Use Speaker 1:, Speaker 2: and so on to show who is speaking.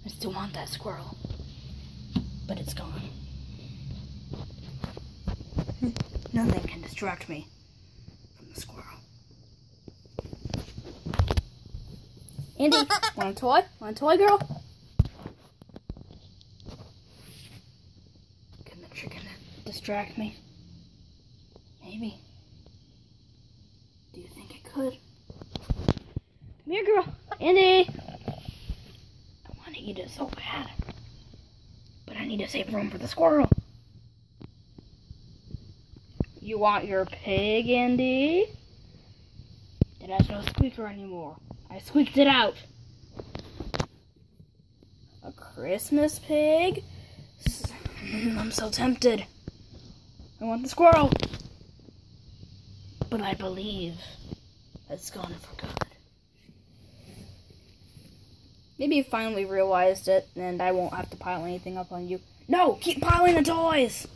Speaker 1: I still want that squirrel. But it's gone. Nothing can distract me from the squirrel. Indy, want a toy? Want a toy, girl? Can the chicken distract me? Maybe. Do you think it could? Come here, girl. Indy! I want to eat it so bad. But I need to save room for the squirrel. You want your pig, Indy? It has no squeaker anymore. I squeaked it out. A Christmas pig? I'm so tempted. I want the squirrel. But I believe it's gone for good. Maybe you finally realized it, and I won't have to pile anything up on you. No! Keep piling the toys!